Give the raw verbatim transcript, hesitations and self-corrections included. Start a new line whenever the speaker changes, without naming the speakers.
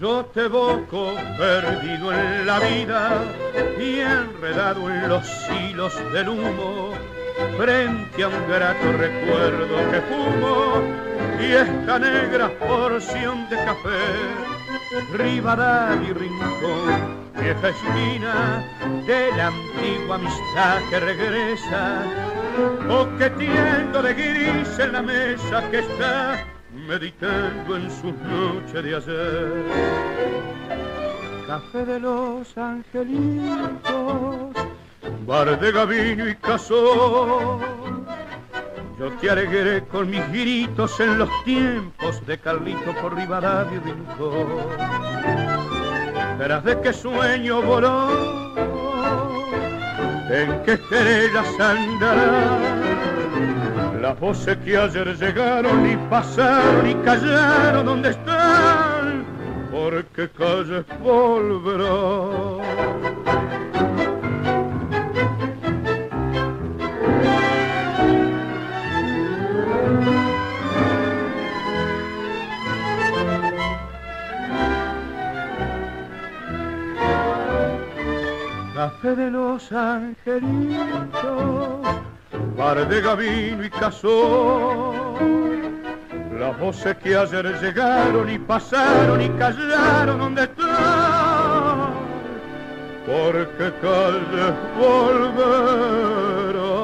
Yo te evoco perdido en la vida y enredado en los hilos del humo, frente a un grato recuerdo que fumo y esta negra porción de café. Rivadavia y Rincón, vieja esquina de la antigua amistad que regresa, coqueteando de gris en la mesa que está meditando en sus noches de ayer. Café de los angelitos, bar de Gavino y Casó. Yo te alegré con mis gritos en los tiempos de Carlito por Rivadavia y Rincón. Verás de qué sueño voló, en qué estrellas andará. Las voces que ayer llegaron y pasaron y callaron, ¿dónde están? Porque calles volverán. Café de los angelitos, bar de Gavino y Casó. Las voces que ayer llegaron y pasaron y callaron, ¿dónde están? Porque calles volverán.